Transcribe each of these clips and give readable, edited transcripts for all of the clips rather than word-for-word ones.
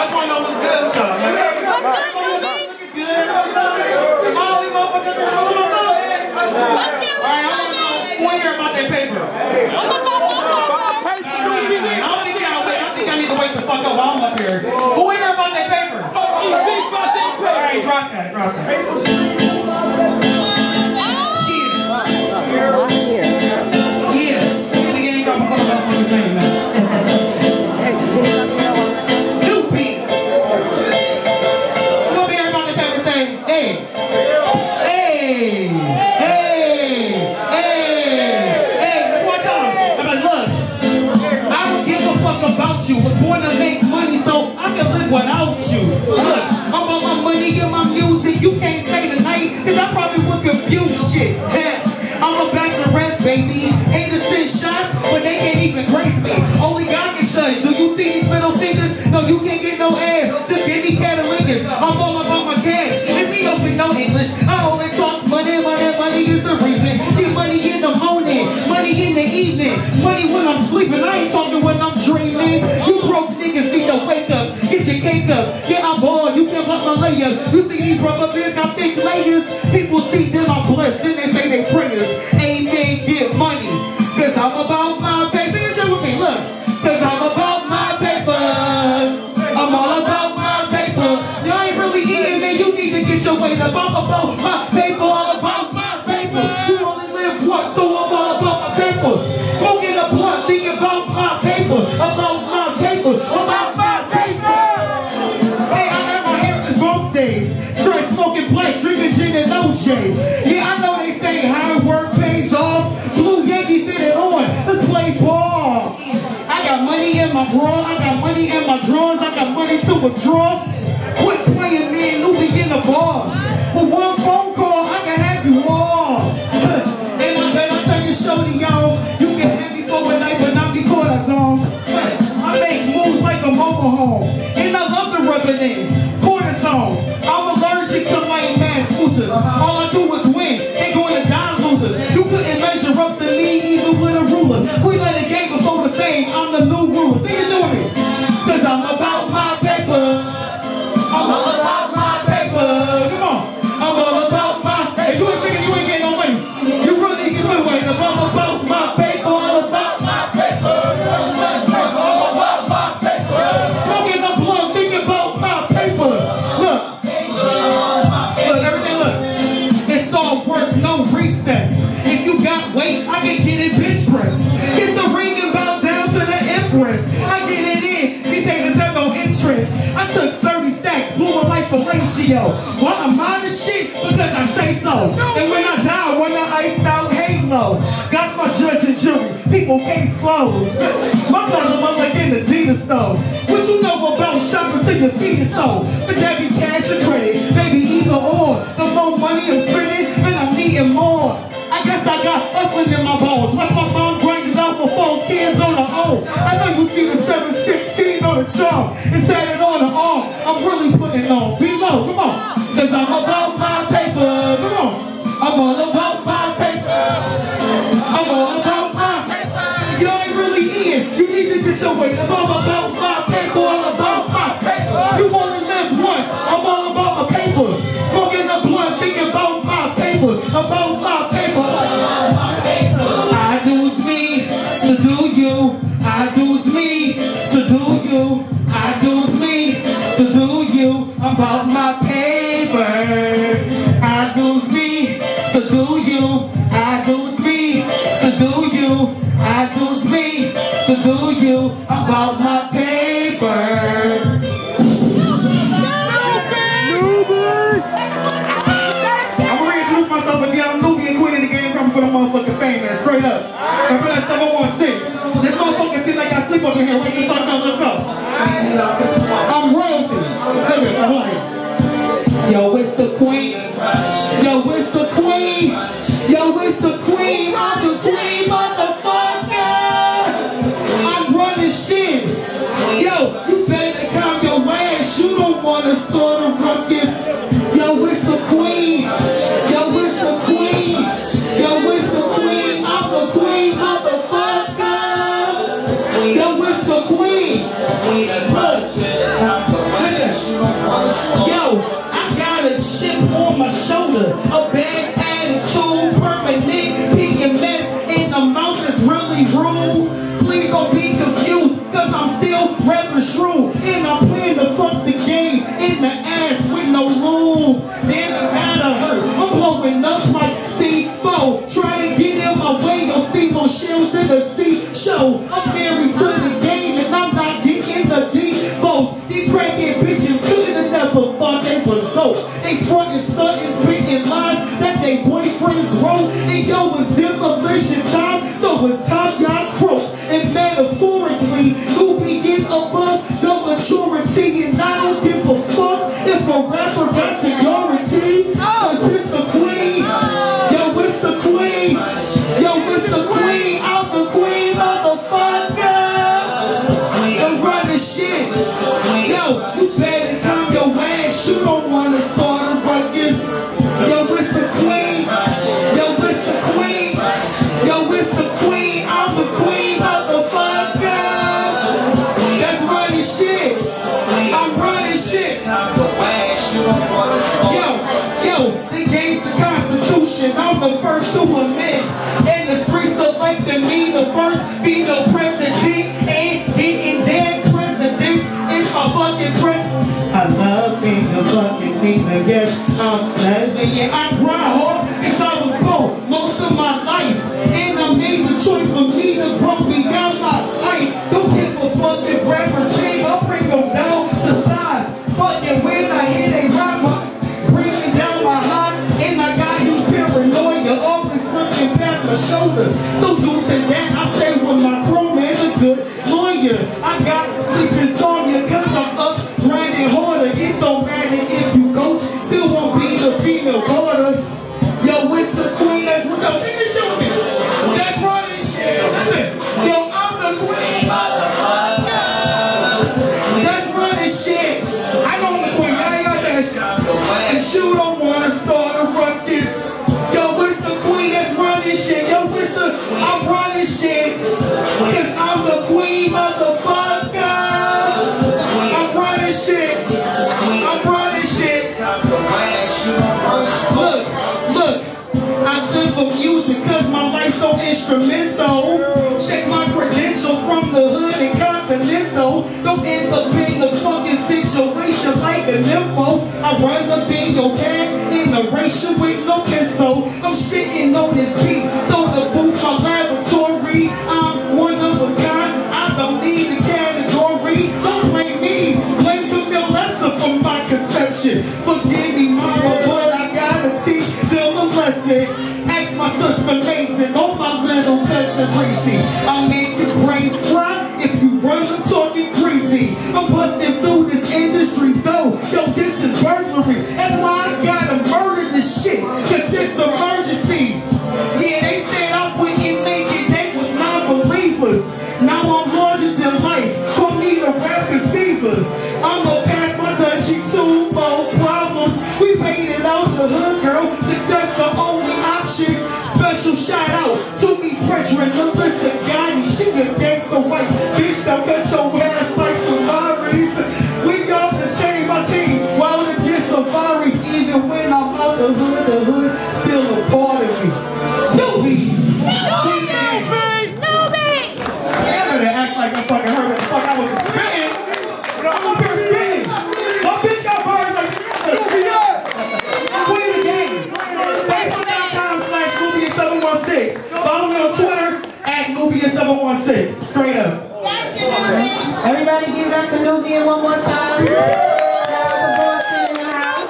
just want to know what's good with y'all. What's good, Newbie? Good. Molly, motherfucker. Alright, I want to hear about that paper. I think I need to wake the fuck up while I'm up here. Who want to hear about that paper? Alright, drop that. You was born to make money so I can live without you. Look, I'm on my money and my music. You can't stay tonight, cause I probably would confuse shit. I'm a bachelorette, baby. Haters send shots, but they can't even grace me. Only God can judge. Do you see these middle fingers? No, you can't get no ass. Just give me catalingus. I'm all about my cash. If we don't speak no English, I only talk money. Money is the reason. Get money in the morning, money in the evening, money when I'm sleeping. I ain't talking when I'm dreaming. You broke niggas need to wake up, get your cake up. Yeah, I'm bored, you can block my layers. You see these rubber bands got thick layers. People see them I'm blessed, then they say they prayers. Amen, get money, cause I'm about my paper. You share with me, look, cause I'm about my paper. I'm all about my paper. Y'all ain't really eating, man, you need to get your weight up. I'm about my paper, all about my paper. You only live once, so I'm all about my paper. Smoking a blunt, thinking about my paper, about my paper, about my paper. Hey, I got my hair in broke days. Straight smoking blacks, drinking gin and no shade. Yeah, I know they say hard work pays off. Blue Yankee fitted on, let's play ball. I got money in my bra, I got money in my drawers, I got money to withdraw. Quit playing me and Newbie in the bar. With one phone call, I can have you all. And I bet I'll turn your show to y'all. You can have me for a night, but not be cortisone. I make moves like a mobile home. And I love the rubber name, cortisone. I'm allergic to my mass scooters. All I do is win, ain't going to die losers. You couldn't measure up to me even with a ruler. We let the game before the fame, I'm the new ruler. Sing it to me. Cause I'm about my paper. I'm all about my paper. Come on. I'm all about my paper. If you ain't singing, you ain't getting no money. You really get to wait. I'm about my paper. All about my paper. All about my paper. Smoking the blunt, thinking about my paper. Look. Everything, look. It's all work, no recess. If you got weight, I can get it bench press. It's the ring and bow down to the empress. I get it in. These haters have no interest. I took 30 stacks, blew a life fellatio. Why I'm on this shit? Because I say so. And when I die, I want an iced out halo. Got my judge and jury, people case closed. My closet look like an Adidas store. What you know about shopping till your feet is so? But that be cash or credit, maybe either or. The more money I'm spending, then I'm needing more. I guess I got hustling in my bones. Watch my mom grind it out for 4 kids on her own. I know you see the 716 on the charm and set it on the arm. I'm really putting on. Be low, come on. Cause I'm about my paper. Come on. I'm all about my paper. I'm all about my paper. You ain't really eating. You need to get your weight. I'm all about my paper. All about my paper. You only live once. I'm all about my paper. Smoking a blunt, thinking about my paper. About my paper. I do's me, so do you. I do's me, so do you. I do's me, so do you. I'm about my paper. I do's me, so do you. I do's me, so do you. I do's me, so do you. I'm about my paper. For the motherfucking fame, man, straight up. And for that 716. This motherfucker seems like I sleep over here. Wait till start down, let's go. I'm royalty. Yo, it's the queen. Yo, it's the queen. Yo, it's the queen. I'm the queen, motherfucker. I'm running shit. Yo, you better calm your ass. You don't want to start a ruckus. Yo, it's the queen. Yo, it's the queen. Yo, it's the queen, I'm the queen, motherfucker. Yo, it's the queen. shoulder. A bad attitude, permanent PMS in the mouth is really rude. Please don't be confused, cause I'm still rather shrewd. And I'm playing the fuck the game in the ass with no lube. Then I gotta hurt. I'm blowing up like C4. Try to get in my way, you'll see more shells in the sea show. I'm married to the game and I'm not getting the defaults. These crackhead bitches couldn't never thought they was dope. They front and stunt and spitting lies that they boyfriends wrote. And yo, it's demolition time, so it's time y'all croak. And metaphorically, Noobie get above the maturity. And I don't give a fuck if a rapper got seniority. Cause it's the queen. Yo, it's the queen. Yo, it's the queen. I'm the queen, motherfucker. I'm running shit. Yo, you better calm your ass. You don't wanna start a ruckus. Yo, it's the queen. Yo, it's the queen. Yo, it's the queen. I'm the queen, motherfucker. That's running shit. I'm running shit. Yo, they gave the Constitution. I'm the first to admit. And the streets elected me the first female president. And getting dead president is my fucking president. I love being a fucking nigga. Yes, I'm lesbian. I cry hard because I was poor most of my life. And I made the choice for me to grow beyond my height. Don't give a fuck if rappers sing. I'll bring them down to size. Fucking when I hear they rap, bring me down my high. And I got huge paranoia, always looking past my shoulder. So due to that, I stay with my chrome and a good lawyer. I got sleeping insomnia cause I'm up grinding harder. It don't matter if you coach, still won't be the female daughter. Yo, it's the queen. That's what's up. Nigga, show me. That's running shit. Listen. Yo, I'm the queen. That's running shit. I know the queen. I ain't got that shit. And you don't wanna start a ruckus. Yo, it's the queen. That's running shit. Yo, it's the I'm running shit. Cause I'm the queen, motherfucker. I'm running shit. I'm running shit. Look, I live for music cause my life's so instrumental. Check my credentials from the hood and continental. Don't end up in the fucking situation like an info. I run up in your bag in the ratio with no pencil. I'm shitting on this beat, so to boost my laboratory, I'm one of a kind. I don't need a category. Don't blame me, blame the molester for my conception. Forgive me, mama, but I gotta teach them a lesson. Ask my sister Mason, on my little cousin Greasy. I make your brains fly if you run them talking greasy. I'm busting through this industry's though. Yo, this is burglary. That's why I gotta murder this shit. Cause it's emergency. Yeah, they said I wouldn't make it. They was non-believers. Now I'm larger than life. Call me the rap conceiver. I'ma pass my touchy 2 more problems. We made it out the hood, girl. Success the only option. Special shout out to me, brethren, Melissa Gotti. She a gangster white bitch. Don't cut your ass like Savaris. We got to change my team while it gets Savaris. Even when I'm out the hood still a part of me. Noobie! I better act like I fucking heard what the fuck I was spitting. I'm up here spitting. My bitch got bars like Queen of the game. Facebook.com/Nubia716. Follow me on Twitter @Nubia716. Straight up. Everybody give it up for Nubia one more time. Shout out to Boston in the house.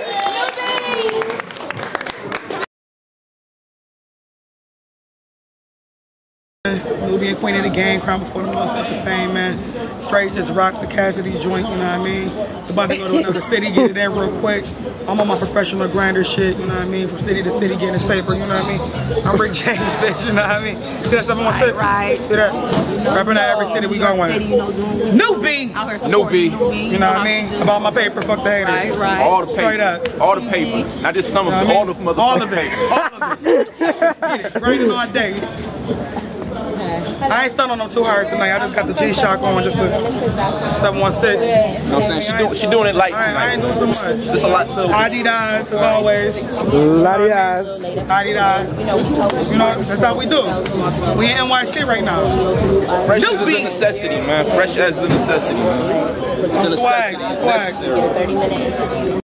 Nubia, queen of the game, crown before the motherfucking fame, man. Straight just rock the Cassidy joint, you know what I mean? It's about to go to another city, get it there real quick. I'm on my professional grinder shit, you know what I mean? From city to city, getting this paper, you know what I mean? I'm Rick James, you know what I mean? See that 716? Right. See that? Repping out every city we going. Newbie! Newbie! You know what I mean? About my paper, fuck the haters. Right. All the paper. Straight up. All the paper. Not just some of it, all the motherfucking paper. All of it. Get it. Grinding all day. I ain't stunning on them too hard tonight. I just got the G-Shock on, just a 716. You know what I'm saying? She doing it light tonight. I ain't doing so much. Just a lot of Adidas, as always. Adidas. You know, that's how we do. We in NYC right now. Fresh is a necessity, man. Fresh as a necessity, man. It's a necessity. It's necessary.